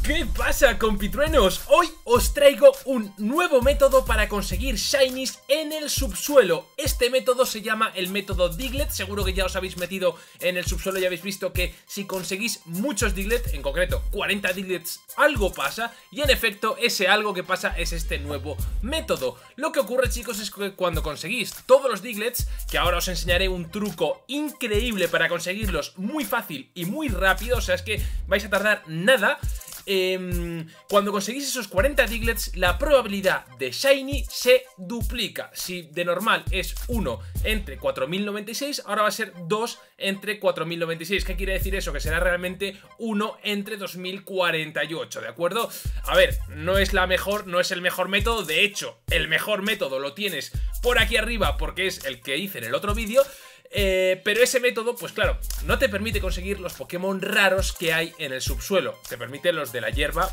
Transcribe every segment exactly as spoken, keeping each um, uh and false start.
¿Qué pasa, compitruenos? Hoy os traigo un nuevo método para conseguir shinies en el subsuelo. Este método se llama el método Diglett. Seguro que ya os habéis metido en el subsuelo y habéis visto que si conseguís muchos Diglett, en concreto cuarenta Diglets, algo pasa. Y en efecto, ese algo que pasa es este nuevo método. Lo que ocurre, chicos, es que cuando conseguís todos los Diglets, que ahora os enseñaré un truco increíble para conseguirlos muy fácil y muy rápido, o sea, es que vais a tardar nada. Eh, cuando conseguís esos cuarenta Diglets, la probabilidad de shiny se duplica. Si de normal es uno entre cuatro mil noventa y seis, ahora va a ser dos entre cuatro mil noventa y seis. ¿Qué quiere decir eso? Que será realmente uno entre dos mil cuarenta y ocho, ¿de acuerdo? A ver, no es la mejor, no es el mejor método. De hecho, el mejor método lo tienes por aquí arriba porque es el que hice en el otro vídeo. Eh, pero ese método, pues claro, no te permite conseguir los Pokémon raros que hay en el subsuelo. Te permite los de la hierba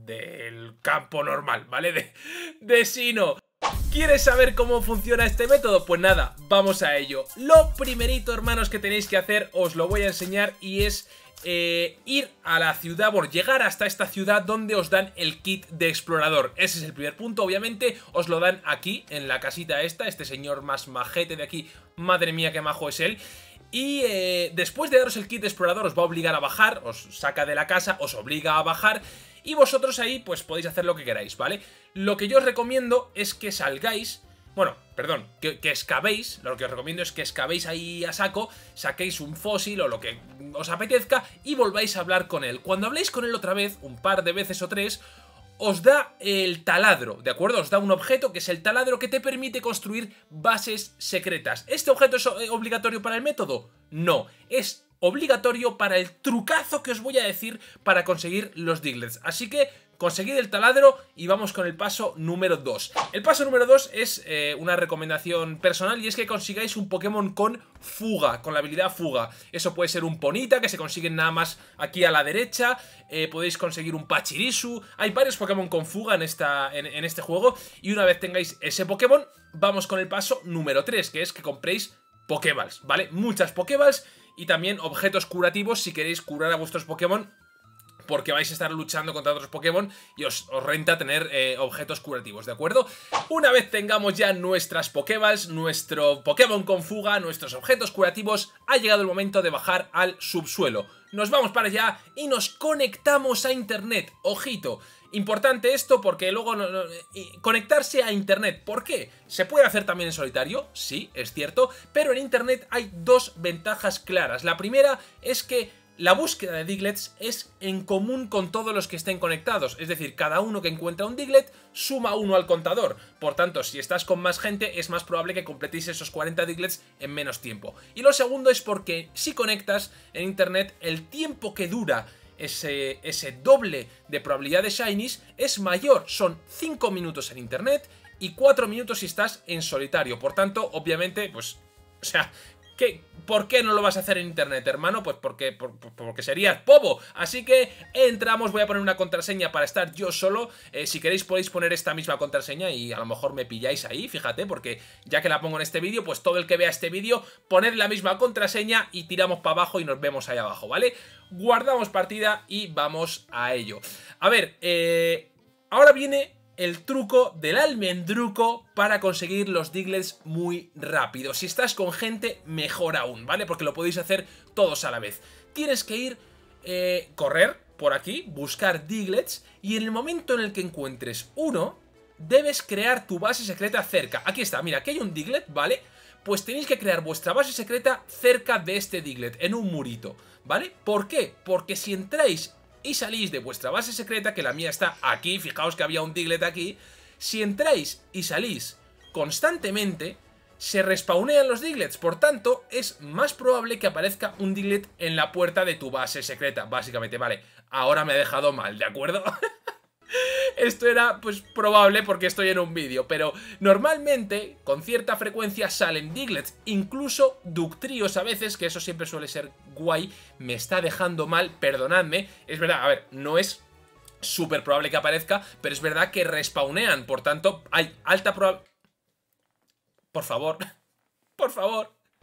del campo normal, ¿vale? De, de Sinnoh. ¿Quieres saber cómo funciona este método? Pues nada, vamos a ello. Lo primerito, hermanos, que tenéis que hacer, os lo voy a enseñar y es... Eh, ir a la ciudad, bueno, llegar hasta esta ciudad donde os dan el kit de explorador. Ese es el primer punto, obviamente os lo dan aquí, en la casita esta, este señor más majete de aquí, madre mía qué majo es él. Y eh, después de daros el kit de explorador os va a obligar a bajar, os saca de la casa, os obliga a bajar y vosotros ahí pues podéis hacer lo que queráis, ¿vale? Lo que yo os recomiendo es que salgáis... Bueno, perdón, que, que excavéis, lo que os recomiendo es que excavéis ahí a saco, saquéis un fósil o lo que os apetezca y volváis a hablar con él. Cuando habléis con él otra vez, un par de veces o tres, os da el taladro, ¿de acuerdo? Os da un objeto que es el taladro que te permite construir bases secretas. ¿Este objeto es obligatorio para el método? No, es obligatorio para el trucazo que os voy a decir para conseguir los Diglets. Así que... conseguid el taladro y vamos con el paso número dos. El paso número dos es eh, una recomendación personal y es que consigáis un Pokémon con fuga, con la habilidad fuga. Eso puede ser un Ponyta que se consiguen nada más aquí a la derecha, eh, podéis conseguir un Pachirisu, hay varios Pokémon con fuga en, esta, en, en este juego y una vez tengáis ese Pokémon, vamos con el paso número tres, que es que compréis Pokéballs, ¿vale? Muchas Pokéballs y también objetos curativos si queréis curar a vuestros Pokémon, porque vais a estar luchando contra otros Pokémon y os, os renta tener eh, objetos curativos, ¿de acuerdo? Una vez tengamos ya nuestras Pokéballs, nuestro Pokémon con fuga, nuestros objetos curativos, ha llegado el momento de bajar al subsuelo. Nos vamos para allá y nos conectamos a internet. Ojito, importante esto porque luego no, no, conectarse a internet. ¿Por qué? ¿Se puede hacer también en solitario? Sí, es cierto, pero en internet hay dos ventajas claras. La primera es que la búsqueda de Diglets es en común con todos los que estén conectados, es decir, cada uno que encuentra un Diglett suma uno al contador. Por tanto, si estás con más gente es más probable que completéis esos cuarenta Diglets en menos tiempo. Y lo segundo es porque si conectas en internet, el tiempo que dura ese, ese doble de probabilidad de shinies es mayor. Son cinco minutos en internet y cuatro minutos si estás en solitario. Por tanto, obviamente, pues, o sea... ¿Qué? ¿Por qué no lo vas a hacer en internet, hermano? Pues porque, por, porque serías bobo. Así que entramos, voy a poner una contraseña para estar yo solo. Eh, si queréis podéis poner esta misma contraseña y a lo mejor me pilláis ahí, fíjate, porque ya que la pongo en este vídeo, pues todo el que vea este vídeo, poned la misma contraseña y tiramos para abajo y nos vemos ahí abajo, ¿vale? Guardamos partida y vamos a ello. A ver, eh, ahora viene... el truco del almendruco para conseguir los Diglets muy rápido. Si estás con gente, mejor aún, ¿vale? Porque lo podéis hacer todos a la vez. Tienes que ir, eh, correr por aquí, buscar Diglets y en el momento en el que encuentres uno, debes crear tu base secreta cerca. Aquí está, mira, aquí hay un Diglett, ¿vale? Pues tenéis que crear vuestra base secreta cerca de este Diglett, en un murito, ¿vale? ¿Por qué? Porque si entráis y salís de vuestra base secreta, que la mía está aquí, fijaos que había un Diglett aquí, si entráis y salís constantemente, se respawnean los Diglets, por tanto, es más probable que aparezca un Diglett en la puerta de tu base secreta, básicamente, vale, ahora me he dejado mal, ¿de acuerdo? Esto era, pues, probable porque estoy en un vídeo, pero normalmente, con cierta frecuencia, salen Diglets, incluso Ductrios a veces, que eso siempre suele ser guay. Me está dejando mal, perdonadme. Es verdad, a ver, no es súper probable que aparezca, pero es verdad que respawnean, por tanto, hay alta probabilidad... Por favor, por favor...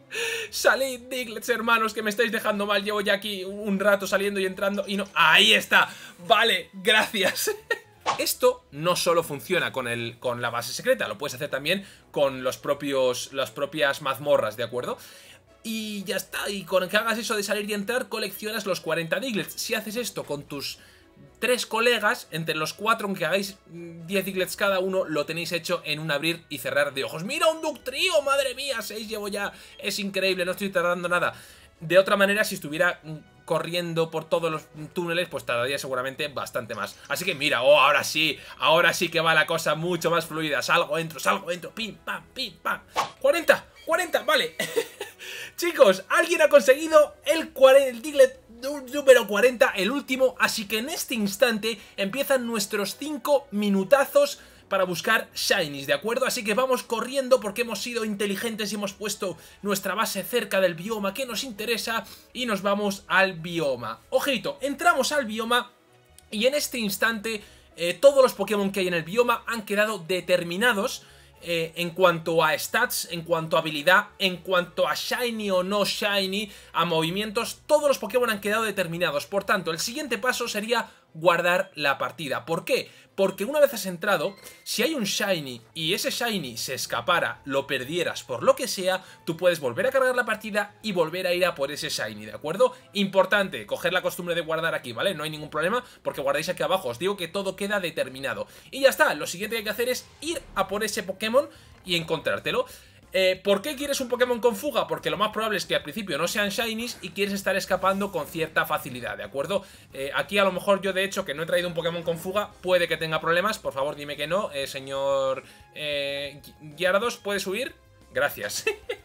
Salid, Diglets, hermanos, que me estáis dejando mal. Llevo ya aquí un rato saliendo y entrando y no... ¡Ahí está! Vale, gracias. Esto no solo funciona con, el, con la base secreta, lo puedes hacer también con los propios, las propias mazmorras, ¿de acuerdo? Y ya está, y con que hagas eso de salir y entrar, coleccionas los cuarenta Diglets. Si haces esto con tus tres colegas, entre los cuatro, aunque hagáis diez Diglets cada uno, lo tenéis hecho en un abrir y cerrar de ojos. ¡Mira, un Dugtrio! ¡Madre mía! seis llevo ya, es increíble, no estoy tardando nada. De otra manera, si estuviera corriendo por todos los túneles, pues tardaría seguramente bastante más. Así que mira, oh, ahora sí, ahora sí que va la cosa mucho más fluida. Salgo, entro, salgo, entro, pim, pam, pim, pam. ¡cuarenta! ¡cuarenta! Vale. Chicos, alguien ha conseguido el, el Diglett número cuarenta, el último, así que en este instante empiezan nuestros cinco minutazos para buscar shinies, ¿de acuerdo? Así que vamos corriendo porque hemos sido inteligentes y hemos puesto nuestra base cerca del bioma que nos interesa y nos vamos al bioma. Ojito, entramos al bioma y en este instante eh, todos los Pokémon que hay en el bioma han quedado determinados Eh, en cuanto a stats, en cuanto a habilidad, en cuanto a shiny o no shiny, a movimientos, todos los Pokémon han quedado determinados. Por tanto, el siguiente paso sería guardar la partida. ¿Por qué? Porque una vez has entrado, si hay un shiny y ese shiny se escapara, lo perdieras por lo que sea, tú puedes volver a cargar la partida y volver a ir a por ese shiny, ¿de acuerdo? Importante, coger la costumbre de guardar aquí, ¿vale? No hay ningún problema porque guardáis aquí abajo, os digo que todo queda determinado. Y ya está, lo siguiente que hay que hacer es ir a por ese Pokémon y encontrártelo. Eh, ¿Por qué quieres un Pokémon con fuga? Porque lo más probable es que al principio no sean shinies y quieres estar escapando con cierta facilidad, ¿de acuerdo? Eh, aquí a lo mejor yo de hecho que no he traído un Pokémon con fuga, puede que tenga problemas, por favor dime que no, eh, señor eh, Gyarados, ¿puedes huir? Gracias.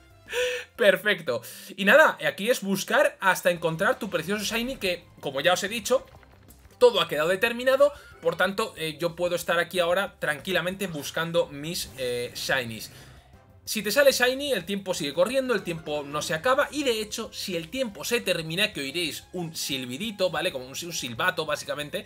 Perfecto. Y nada, aquí es buscar hasta encontrar tu precioso shiny que, como ya os he dicho, todo ha quedado determinado, por tanto eh, yo puedo estar aquí ahora tranquilamente buscando mis eh, shinies. Si te sale shiny, el tiempo sigue corriendo, el tiempo no se acaba y de hecho, si el tiempo se termina, que oiréis un silbidito, ¿vale? Como un, un silbato, básicamente.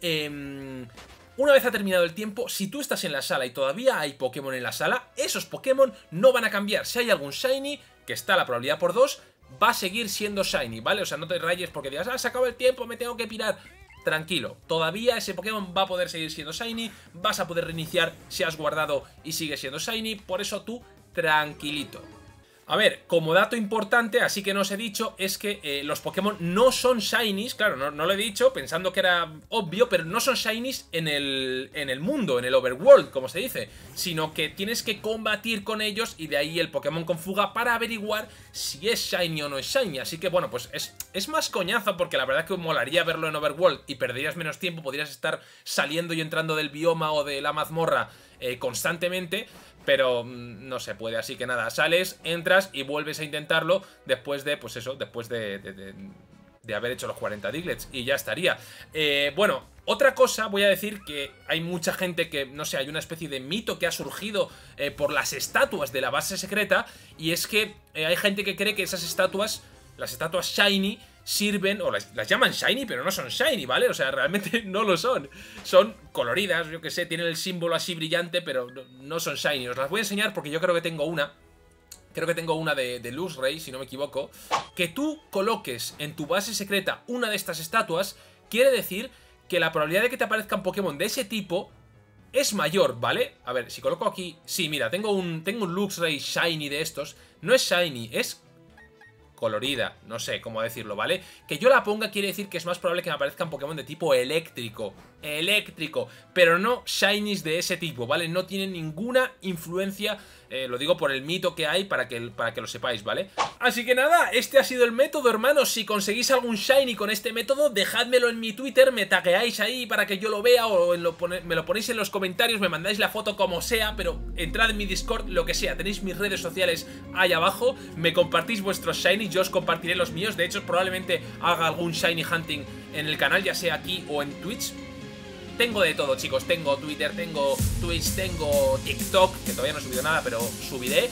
Eh, una vez ha terminado el tiempo, si tú estás en la sala y todavía hay Pokémon en la sala, esos Pokémon no van a cambiar. Si hay algún shiny, que está la probabilidad por dos, va a seguir siendo shiny, ¿vale? O sea, no te rayes porque digas, ah, se acaba el tiempo, me tengo que pirar. Tranquilo, todavía ese Pokémon va a poder seguir siendo shiny, vas a poder reiniciar si has guardado y sigue siendo shiny, por eso tú tranquilito. A ver, como dato importante, así que no os he dicho, es que eh, los Pokémon no son shinies, claro, no, no lo he dicho pensando que era obvio, pero no son shinies en el, en el mundo, en el overworld, como se dice, sino que tienes que combatir con ellos y de ahí el Pokémon con fuga para averiguar si es shiny o no es shiny, así que bueno, pues es, es más coñazo porque la verdad es que molaría verlo en overworld y perderías menos tiempo, podrías estar saliendo y entrando del bioma o de la mazmorra eh, constantemente, pero no se puede, así que nada, sales, entras y vuelves a intentarlo después de, pues eso, después de, de, de, de haber hecho los cuarenta Diglets y ya estaría. Eh, bueno, otra cosa, voy a decir que hay mucha gente que, no sé, hay una especie de mito que ha surgido eh, por las estatuas de la base secreta y es que eh, hay gente que cree que esas estatuas, las estatuas shiny, sirven, o las, las llaman shiny, pero no son shiny, ¿vale? O sea, realmente no lo son. Son coloridas, yo que sé, tienen el símbolo así brillante, pero no, no son shiny. Os las voy a enseñar porque yo creo que tengo una. Creo que tengo una de, de Luxray, si no me equivoco. Que tú coloques en tu base secreta una de estas estatuas quiere decir que la probabilidad de que te aparezcan Pokémon de ese tipo es mayor, ¿vale? A ver, si coloco aquí... Sí, mira, tengo un, tengo un Luxray shiny de estos. No es shiny, es colorida, no sé cómo decirlo, ¿vale? Que yo la ponga quiere decir que es más probable que me aparezcan Pokémon de tipo eléctrico, eléctrico, pero no shinies de ese tipo, ¿vale? No tienen ninguna influencia, eh, lo digo por el mito que hay para que, para que lo sepáis, ¿vale? Así que nada, este ha sido el método, hermanos. Si conseguís algún shiny con este método, dejádmelo en mi Twitter, me tagueáis ahí para que yo lo vea o en lo pone, me lo ponéis en los comentarios, me mandáis la foto como sea, pero entrad en mi Discord, lo que sea, tenéis mis redes sociales ahí abajo, me compartís vuestros shinies, yo os compartiré los míos, de hecho probablemente haga algún shiny hunting en el canal, ya sea aquí o en Twitch. Tengo de todo, chicos, tengo Twitter, tengo Twitch, tengo TikTok, que todavía no he subido nada, pero subiré.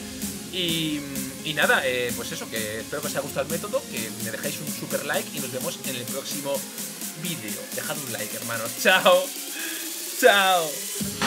Y, y nada, eh, pues eso, que espero que os haya gustado el método, que me dejéis un super like y nos vemos en el próximo vídeo. Dejad un like, hermanos. Chao. Chao.